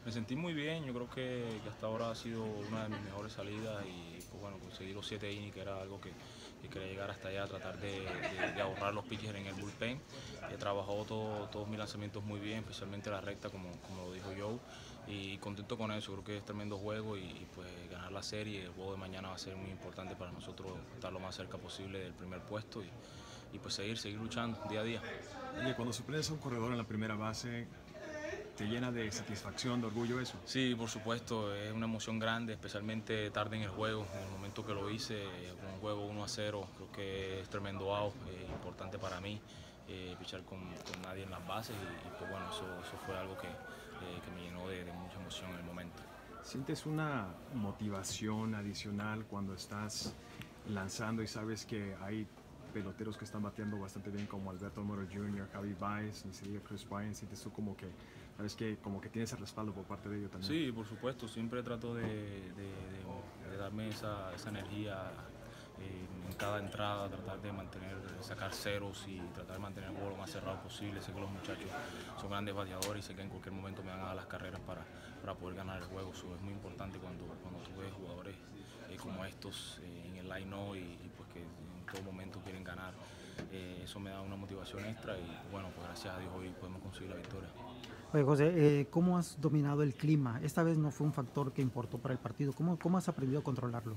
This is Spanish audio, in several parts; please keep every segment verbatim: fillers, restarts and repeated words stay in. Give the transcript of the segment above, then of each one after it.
Me sentí muy bien, yo creo que, que hasta ahora ha sido una de mis mejores salidas y pues bueno, conseguir los siete innings que era algo que, que quería llegar hasta allá, tratar de, de, de ahorrar los pitchers en el bullpen. He trabajado todo, todos mis lanzamientos muy bien, especialmente la recta como, como lo dijo Joe, y contento con eso, creo que es tremendo juego y, y pues ganar la serie, el juego de mañana va a ser muy importante para nosotros estar lo más cerca posible del primer puesto y, y pues seguir, seguir luchando día a día. Oye, cuando sorprendes a un corredor en la primera base, ¿te llena de satisfacción, de orgullo eso? Sí, por supuesto, es una emoción grande, especialmente tarde en el juego. En el momento que lo hice, un juego uno a cero, creo que es tremendo out, eh, importante para mí, eh, pichar con, con nadie en las bases y, y pues bueno, eso, eso fue algo que, eh, que me llenó de, de mucha emoción en el momento. ¿Sientes una motivación adicional cuando estás lanzando y sabes que hay peloteros que están bateando bastante bien como Alberto Almora junior, Javi Baez, ni se diga Chris Bryant? ¿Sientes tú como que, sabes que como que tienes el respaldo por parte de ellos también? Sí, por supuesto, siempre trato de, de, de, de darme esa, esa energía eh, en cada entrada, tratar de mantener, sacar ceros y tratar de mantener el juego lo más cerrado posible. Sé que los muchachos son grandes bateadores y sé que en cualquier momento me van a dar las carreras para, para poder ganar el juego. Eso es muy importante cuando, cuando tú ves jugadores eh, como estos eh, en el line-up y, y pues que en todo momento quieren ganar. Eh, eso me da una motivación extra y bueno, pues gracias a Dios hoy podemos conseguir la victoria. Oye, José, eh, ¿cómo has dominado el clima? Esta vez no fue un factor que importó para el partido. ¿Cómo, cómo has aprendido a controlarlo?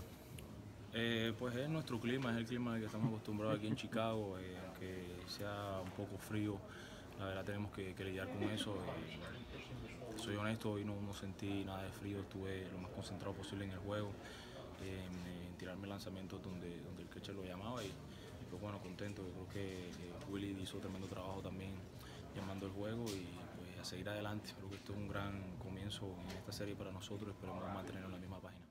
Eh, pues es nuestro clima, es el clima al que estamos acostumbrados aquí en Chicago, eh, aunque sea un poco frío, la verdad tenemos que, que lidiar con eso. Eh, soy honesto, hoy no, no sentí nada de frío, estuve lo más concentrado posible en el juego, eh, en, en tirarme lanzamientos donde, donde el catcher lo llamaba y, y pues bueno, contento. Yo creo que eh, Willy hizo tremendo trabajo también llamando el juego y pues a seguir adelante. Creo que esto es un gran comienzo en esta serie para nosotros, esperemos mantenernos en la misma página.